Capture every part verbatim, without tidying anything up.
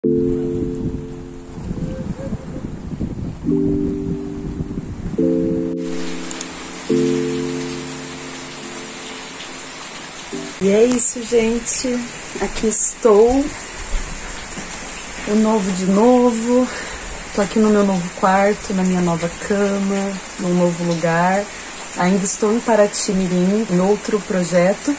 E é isso, gente. Aqui estou. O novo de novo. Tô aqui no meu novo quarto, na minha nova cama, num novo lugar. Ainda estou em Paraty-Mirim, em outro projeto.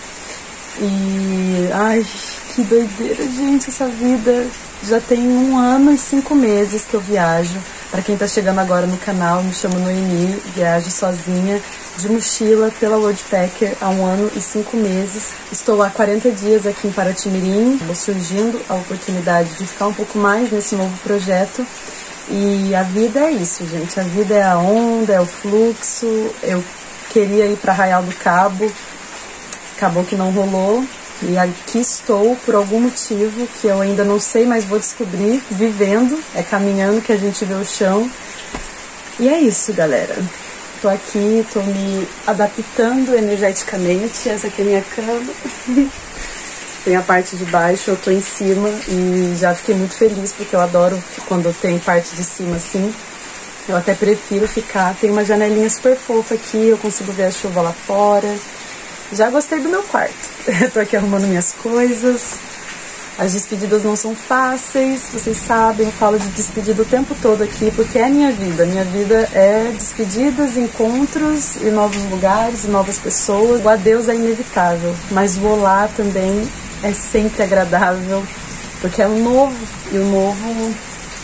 E... ai, que doideira, gente, essa vida. Já tem um ano e cinco meses que eu viajo. Para quem tá chegando agora no canal, me chamo Noemi, viajo sozinha de mochila pela Worldpacker há um ano e cinco meses. Estou há quarenta dias aqui em Paraty-Mirim, vou surgindo a oportunidade de ficar um pouco mais nesse novo projeto. E a vida é isso, gente, a vida é a onda, é o fluxo. Eu queria ir para Arraial do Cabo, acabou que não rolou. E aqui estou por algum motivo que eu ainda não sei, mas vou descobrir vivendo. É caminhando que a gente vê o chão. E é isso, galera. Tô aqui, tô me adaptando energeticamente. Essa aqui é a minha cama. Tem a parte de baixo, eu tô em cima. E já fiquei muito feliz, porque eu adoro quando tem parte de cima assim. Eu até prefiro ficar. Tem uma janelinha super fofa aqui, eu consigo ver a chuva lá fora. Já gostei do meu quarto. Eu tô aqui arrumando minhas coisas. As despedidas não são fáceis, vocês sabem, eu falo de despedida o tempo todo aqui, porque é a minha vida. Minha vida é despedidas, encontros e novos lugares, e novas pessoas. O adeus é inevitável, mas o olá também é sempre agradável, porque é o novo. E o novo,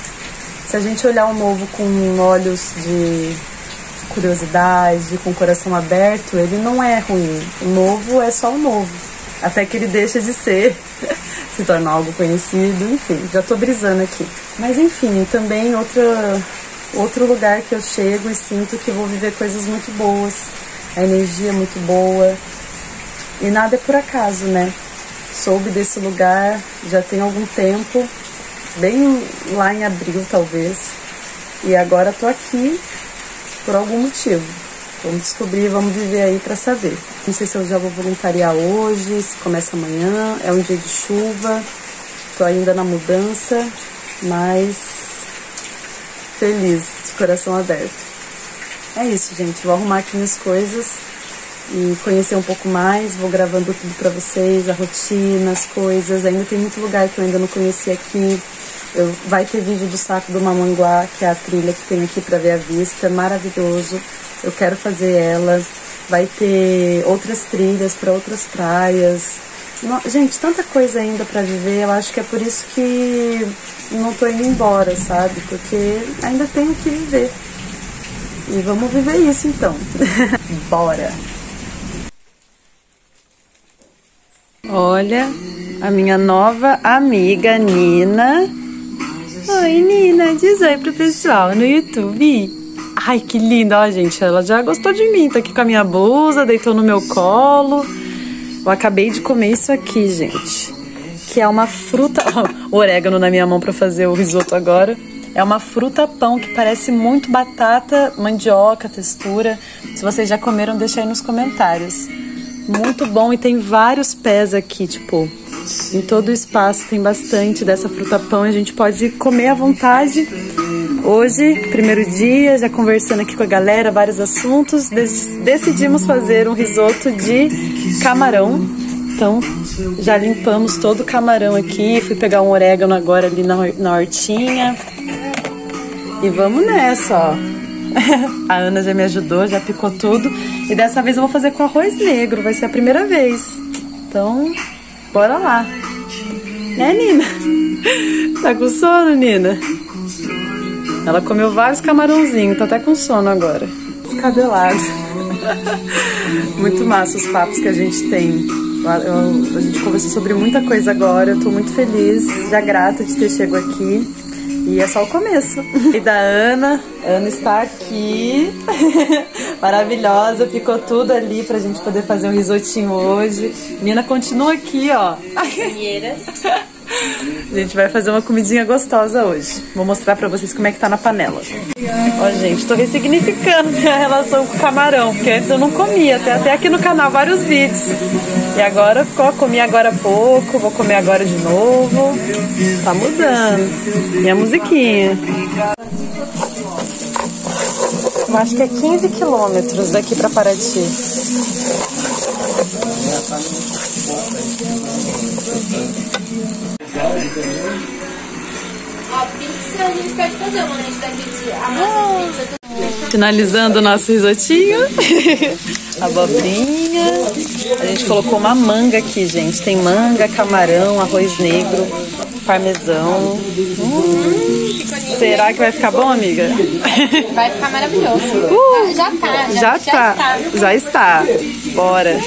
se a gente olhar o novo com olhos de curiosidade, com o coração aberto, ele não é ruim. O novo é só o novo, até que ele deixa de ser, se torna algo conhecido, enfim, já tô brisando aqui. Mas enfim, também outra, outro lugar que eu chego e sinto que vou viver coisas muito boas, a energia é muito boa, e nada é por acaso, né? Soube desse lugar já tem algum tempo, bem lá em abril talvez, e agora tô aqui por algum motivo. Vamos descobrir, vamos viver aí pra saber. Não sei se eu já vou voluntariar hoje, se começa amanhã, é um dia de chuva, tô ainda na mudança, mas feliz, de coração aberto. É isso, gente, vou arrumar aqui minhas coisas e conhecer um pouco mais, vou gravando tudo pra vocês, a rotina, as coisas, ainda tem muito lugar que eu ainda não conheci aqui. Eu, vai ter vídeo do Saco do Mamanguá, que é a trilha que tem aqui pra ver a vista, maravilhoso. Eu quero fazer ela. Vai ter outras trilhas para outras praias. Não, gente, tanta coisa ainda pra viver. Eu acho que é por isso que não tô indo embora, sabe? Porque ainda tenho que viver. E vamos viver isso então. Bora! Olha, a minha nova amiga Nina. Oi, Nina, diz oi pro pessoal no YouTube. Ai, que linda, ó, gente, ela já gostou de mim, tá aqui com a minha blusa, deitou no meu colo. Eu acabei de comer isso aqui, gente, que é uma fruta, ó, o orégano na minha mão pra fazer o risoto agora. É uma fruta pão que parece muito batata, mandioca, textura. Se vocês já comeram, deixa aí nos comentários. Muito bom, e tem vários pés aqui, tipo, em todo o espaço tem bastante dessa fruta pão, a gente pode comer à vontade. Hoje, primeiro dia, já conversando aqui com a galera, vários assuntos, decidimos fazer um risoto de camarão. Então, já limpamos todo o camarão aqui, fui pegar um orégano agora ali na, na hortinha. E vamos nessa, ó. A Ana já me ajudou, já picou tudo. E dessa vez eu vou fazer com arroz negro, vai ser a primeira vez. Então, bora lá. Né, Nina? Tá com sono, Nina? Ela comeu vários camarãozinhos, tá até com sono agora. Descabelado. Muito massa os papos que a gente tem. Eu, a gente conversou sobre muita coisa agora, eu tô muito feliz, já grata de ter chegado aqui. E é só o começo. E da Ana, a Ana está aqui, maravilhosa, picou tudo ali pra gente poder fazer um risotinho hoje. Nina continua aqui, ó. A gente vai fazer uma comidinha gostosa hoje. Vou mostrar pra vocês como é que tá na panela. Ó, gente, tô ressignificando minha relação com o camarão, porque antes eu não comia. Tem até aqui no canal vários vídeos. E agora, ó, comi agora há pouco, vou comer agora de novo. Tá mudando. E a musiquinha. Eu acho que é quinze quilômetros daqui pra Paraty. Ó, pizza, a gente pode fazer uma lanche da pizza. A massa de pizza. Finalizando o nosso risotinho. Abobrinha. A gente colocou uma manga aqui, gente. Tem manga, camarão, arroz negro, parmesão. Hum, será que vai ficar bom, amiga? Vai ficar maravilhoso. Uh, já tá, já, já, já tá. está. Já está. Bora.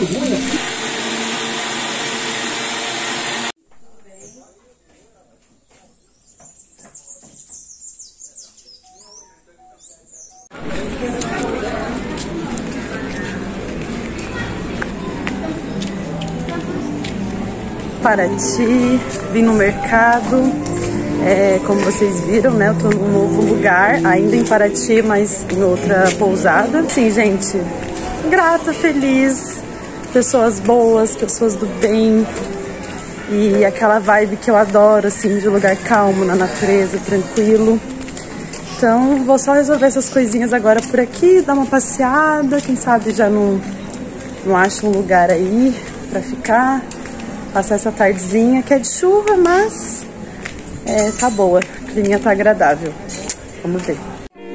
Paraty, vim no mercado, é, como vocês viram, né, eu tô num novo lugar, ainda em Paraty, mas em outra pousada. Sim, gente, grata, feliz, pessoas boas, pessoas do bem e aquela vibe que eu adoro, assim, de lugar calmo, na natureza, tranquilo. Então, vou só resolver essas coisinhas agora por aqui, dar uma passeada, quem sabe já não, não acho um lugar aí pra ficar. Passar essa tardezinha que é de chuva, mas é, tá boa. A climinha tá agradável. Vamos ver.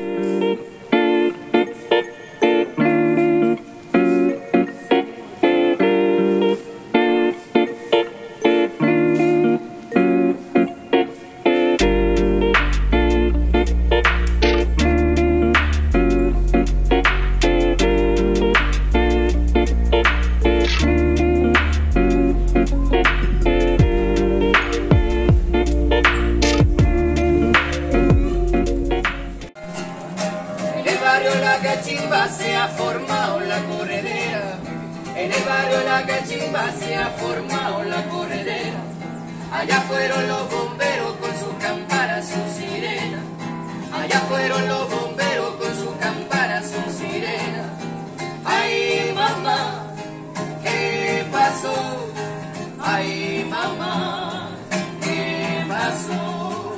Se ha formado la corredera, en el barrio La Cachimba se ha formado la corredera. Allá fueron los bomberos con sus campanas, sus sirenas. Allá fueron los bomberos con sus campanas, sus sirenas. Ay mamá, ¿qué pasó? Ay mamá, ¿qué pasó?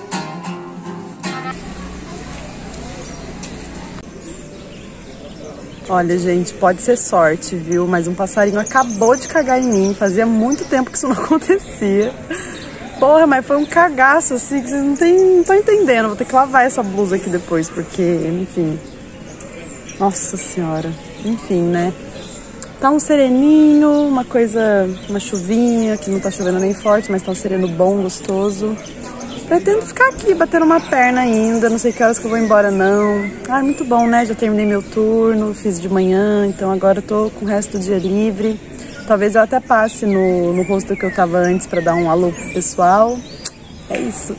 Olha, gente, pode ser sorte, viu? Mas um passarinho acabou de cagar em mim. Fazia muito tempo que isso não acontecia. Porra, mas foi um cagaço, assim, que vocês não estão entendendo. Vou ter que lavar essa blusa aqui depois, porque, enfim... Nossa Senhora. Enfim, né? Tá um sereninho, uma coisa... Uma chuvinha, que não tá chovendo nem forte, mas tá um sereno bom, gostoso. Pretendo ficar aqui, batendo uma perna ainda, não sei que horas que eu vou embora não. Ah, muito bom, né? Já terminei meu turno, fiz de manhã, então agora eu tô com o resto do dia livre. Talvez eu até passe no, no rosto que eu tava antes pra dar um alô pro pessoal. É isso.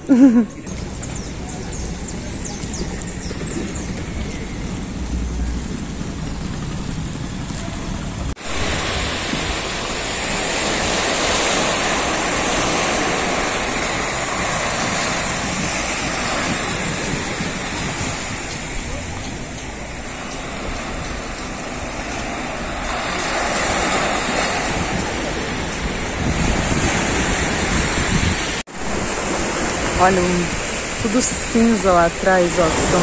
Olha, um, tudo cinza lá atrás, ó, vocês estão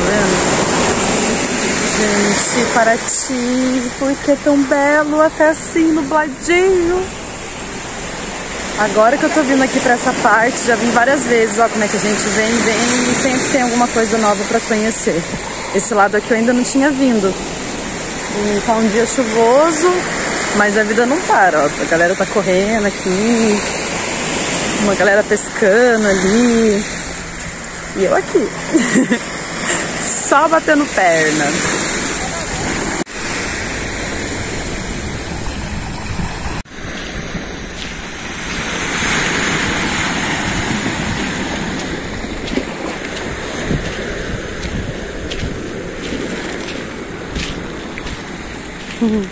vendo? Gente, Paraty, por que tão belo, até assim, nubladinho? Agora que eu tô vindo aqui pra essa parte, já vim várias vezes, ó, como é que a gente vem, vem e sempre tem alguma coisa nova pra conhecer. Esse lado aqui eu ainda não tinha vindo. E tá um dia chuvoso, mas a vida não para, ó, a galera tá correndo aqui. Uma galera pescando ali. E eu aqui. Só batendo perna. Uhum.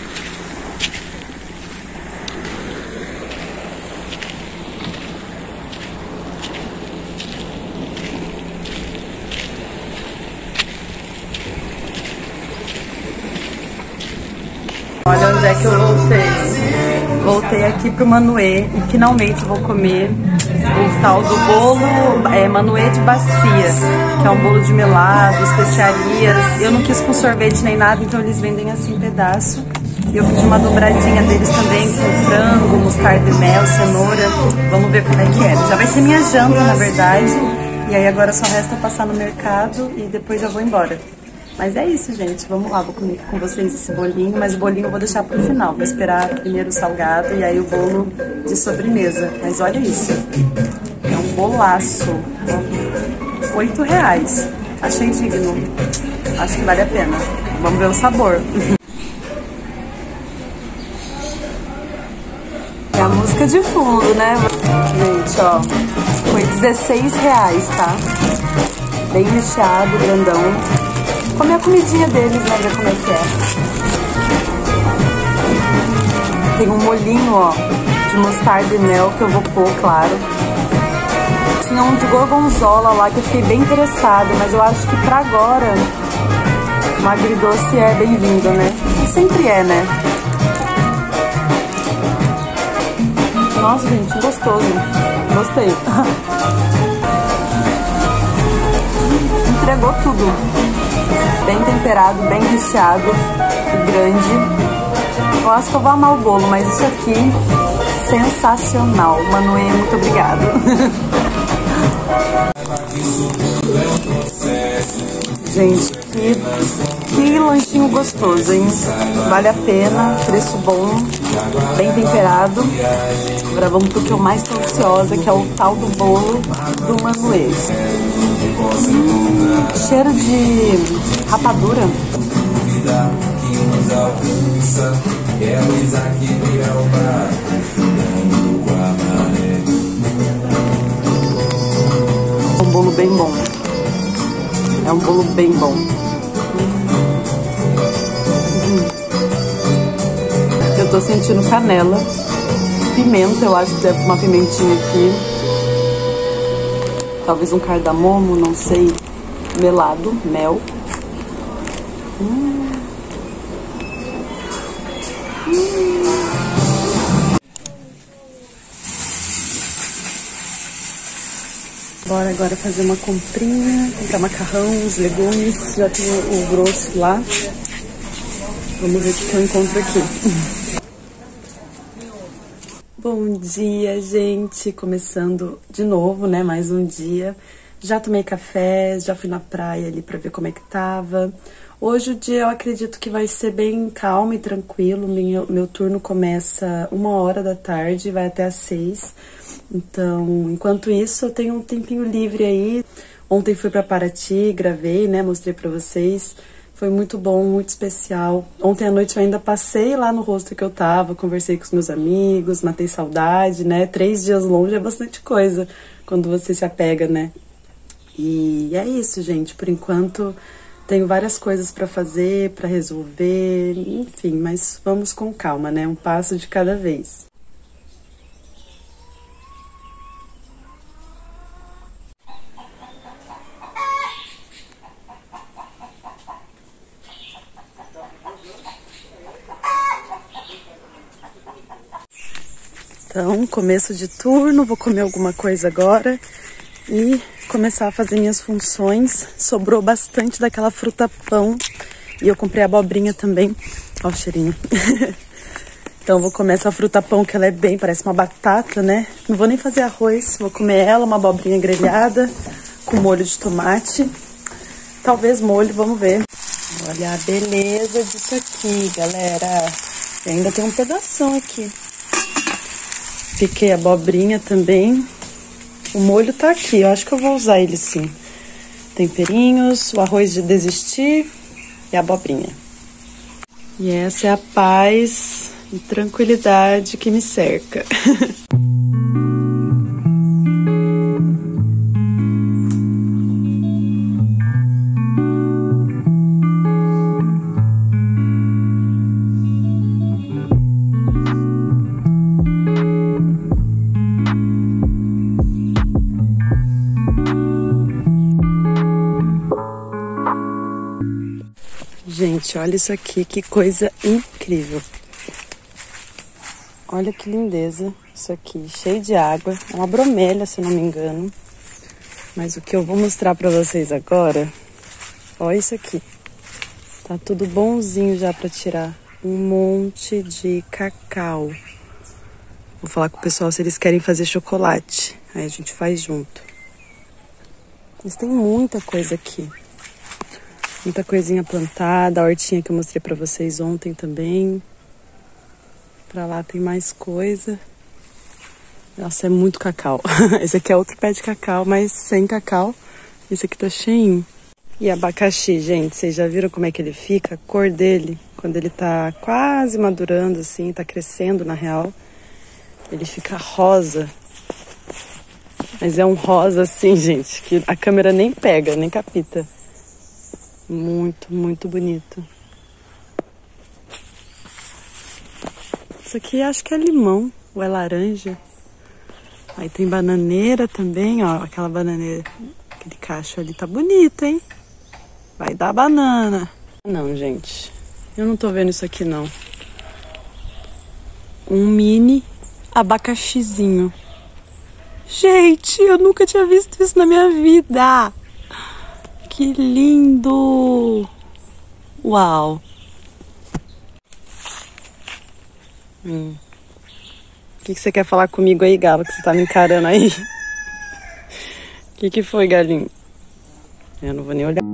Olha onde é que eu voltei. Voltei aqui pro Manoê e finalmente vou comer o tal do bolo é, Manoê de Bacia, que é um bolo de melado, especiarias. Eu não quis com sorvete nem nada, então eles vendem assim em pedaço. E eu pedi uma dobradinha deles também, com frango, mostarda e mel, cenoura. Vamos ver como é que é. Já vai ser minha janta, na verdade. E aí agora só resta passar no mercado e depois eu vou embora. Mas é isso, gente. Vamos lá, vou comer com vocês esse bolinho. Mas o bolinho eu vou deixar pro final. Vou esperar primeiro o salgado e aí o bolo de sobremesa. Mas olha isso. É um bolaço. Oito reais. Achei digno. Acho que vale a pena. Vamos ver o sabor. É a música de fundo, né? Gente, ó. Foi dezesseis reais, tá? Bem recheado, grandão. Comer a comidinha deles, né? Ver como é que é. Tem um molhinho, ó, de mostarda e mel que eu vou pôr, claro. Tinha um de gorgonzola lá que eu fiquei bem interessada, mas eu acho que pra agora um agridoce é bem-vindo, né? E sempre é, né? Nossa, gente, gostoso. Gostei. Entregou tudo. Bem temperado, bem recheado e grande. Eu acho que eu vou amar o bolo, mas isso aqui, sensacional. Manoê, muito obrigado. Gente, que, que lanchinho gostoso, hein? Vale a pena, preço bom, bem temperado. Agora vamos pro que eu mais tô ansiosa, que é o tal do bolo do Manoê. Hum, cheiro de rapadura. É um bolo bem bom. É um bolo bem bom. Hum. Eu tô sentindo canela, pimenta, eu acho que deve uma pimentinha aqui. Talvez um cardamomo, não sei. Melado, mel. Hum. Hum. Bora agora fazer uma comprinha, comprar macarrão, os legumes. Já tem o grosso lá. Vamos ver o que eu encontro aqui. Bom dia, gente! Começando de novo, né? Mais um dia. Já tomei café, já fui na praia ali pra ver como é que tava. Hoje o dia eu acredito que vai ser bem calmo e tranquilo. Meu, meu turno começa uma hora da tarde e vai até às seis. Então, enquanto isso, eu tenho um tempinho livre aí. Ontem fui pra Paraty, gravei, né? Mostrei pra vocês. Foi muito bom, muito especial. Ontem à noite eu ainda passei lá no hostel que eu tava, conversei com os meus amigos, matei saudade, né? Três dias longe é bastante coisa quando você se apega, né? E é isso, gente. Por enquanto, tenho várias coisas pra fazer, pra resolver, enfim. Mas vamos com calma, né? Um passo de cada vez. Então, começo de turno, vou comer alguma coisa agora e começar a fazer minhas funções. Sobrou bastante daquela fruta-pão e eu comprei abobrinha também. Ó o cheirinho. Então, vou comer essa fruta-pão que ela é bem, parece uma batata, né? Não vou nem fazer arroz, vou comer ela, uma abobrinha grelhada com molho de tomate. Talvez molho, vamos ver. Olha a beleza disso aqui, galera. E ainda tem um pedação aqui. Piquei a abobrinha também. O molho tá aqui, eu acho que eu vou usar ele sim. Temperinhos, o arroz de desistir e a abobrinha. E essa é a paz e tranquilidade que me cerca. Gente, olha isso aqui, que coisa incrível. Olha que lindeza isso aqui, cheio de água. É uma bromélia, se eu não me engano. Mas o que eu vou mostrar pra vocês agora, olha isso aqui. Tá tudo bonzinho já pra tirar. Um monte de cacau. Vou falar com o pessoal se eles querem fazer chocolate. Aí a gente faz junto. Mas tem muita coisa aqui. Muita coisinha plantada. A hortinha que eu mostrei pra vocês ontem também. Pra lá tem mais coisa. Nossa, é muito cacau. Esse aqui é outro pé de cacau, mas sem cacau. Esse aqui tá cheinho. E abacaxi, gente, vocês já viram como é que ele fica? A cor dele, quando ele tá quase madurando assim, tá crescendo na real. Ele fica rosa. Mas é um rosa assim, gente, que a câmera nem pega, nem capta. Muito, muito bonito. Isso aqui acho que é limão ou é laranja. Aí tem bananeira também, ó. Aquela bananeira, aquele cacho ali tá bonito, hein? Vai dar banana. Não, gente. Eu não tô vendo isso aqui, não. Um mini abacaxizinho. Gente, eu nunca tinha visto isso na minha vida. Que lindo. Uau. Hum. O que, que você quer falar comigo aí, Galo, que você tá me encarando aí? O que, que foi, galinho? Eu não vou nem olhar.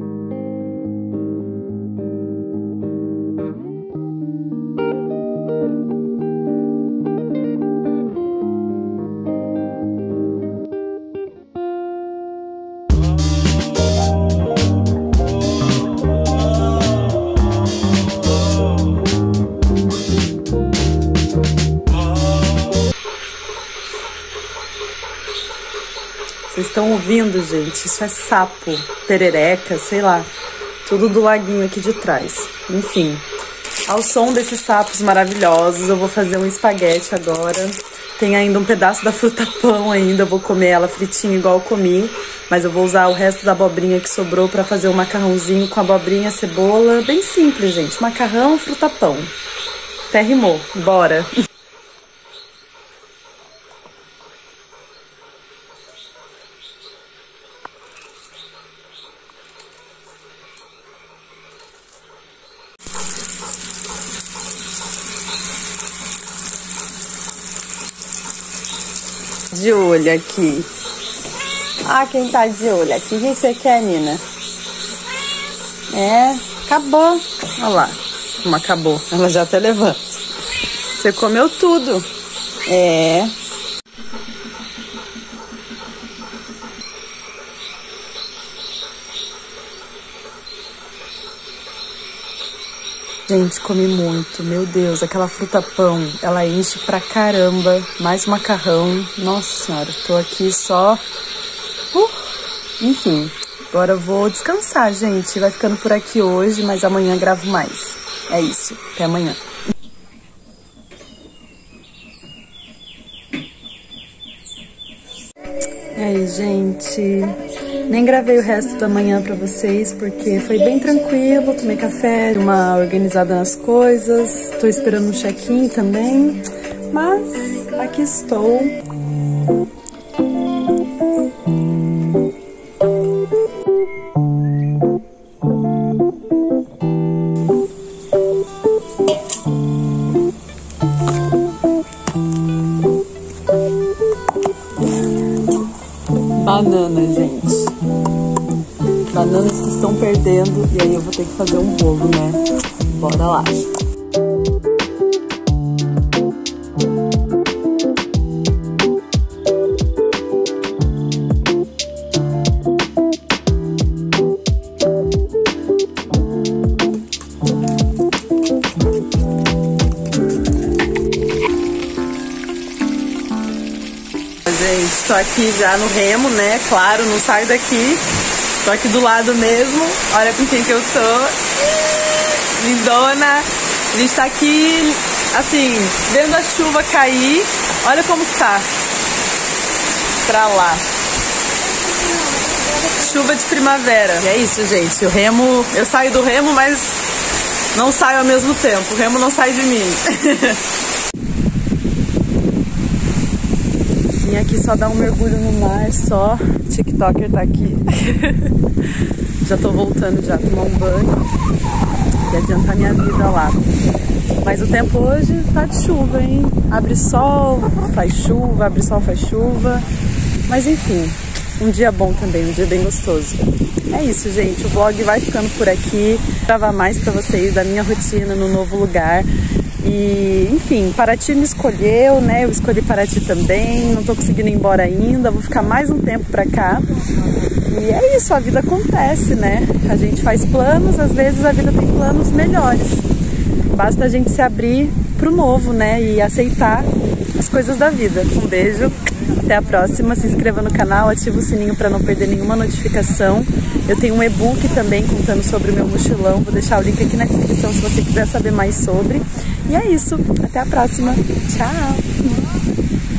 Vocês estão ouvindo, gente? Isso é sapo, perereca, sei lá. Tudo do laguinho aqui de trás. Enfim, ao som desses sapos maravilhosos, eu vou fazer um espaguete agora. Tem ainda um pedaço da fruta-pão ainda, eu vou comer ela fritinha igual eu comi. Mas eu vou usar o resto da abobrinha que sobrou pra fazer um macarrãozinho com abobrinha, cebola. Bem simples, gente. Macarrão, fruta-pão. Até rimou. Bora! De olho aqui. Ah, quem tá de olho aqui? O que você quer, Nina? É, acabou. Olha lá, como acabou. Ela já até levanta. Você comeu tudo. É. Gente, comi muito, meu Deus, aquela fruta-pão, ela enche pra caramba, mais macarrão, nossa senhora, tô aqui só, uh, enfim, agora eu vou descansar, gente, vai ficando por aqui hoje, mas amanhã gravo mais, é isso, até amanhã. E aí, gente, nem gravei o resto da manhã pra vocês, porque foi bem tranquilo, tomei café, uma organizada nas coisas, tô esperando um check-in também, mas aqui estou. Banana, gente. Bananas que estão perdendo. E aí eu vou ter que fazer um bolo, né? Bora lá. Gente, tô aqui já no remo, né? Claro, não saio daqui. Tô aqui do lado mesmo. Olha com quem que eu tô. Lindona. A gente tá aqui, assim, vendo a chuva cair. Olha como que tá. Pra lá. chuva de primavera. E é isso, gente. O remo, eu saio do remo, mas não saio ao mesmo tempo. O remo não sai de mim. Vim aqui só dar um mergulho no mar, só. O TikToker tá aqui. Já tô voltando já, tomar um banho e adiantar minha vida lá. Mas o tempo hoje tá de chuva, hein? Abre sol, faz chuva, abre sol, faz chuva. Mas enfim, um dia bom também, um dia bem gostoso. É isso, gente. O vlog vai ficando por aqui. Vou gravar mais pra vocês da minha rotina no novo lugar. E, enfim, Paraty me escolheu, né? Eu escolhi Paraty também. Não tô conseguindo ir embora ainda. Vou ficar mais um tempo pra cá. E é isso, a vida acontece, né? A gente faz planos, às vezes a vida tem planos melhores. Basta a gente se abrir pro novo, né? E aceitar as coisas da vida. Um beijo, até a próxima. Se inscreva no canal, ativa o sininho para não perder nenhuma notificação. Eu tenho um e-book também contando sobre o meu mochilão. Vou deixar o link aqui na descrição se você quiser saber mais sobre. E é isso, até a próxima. Tchau!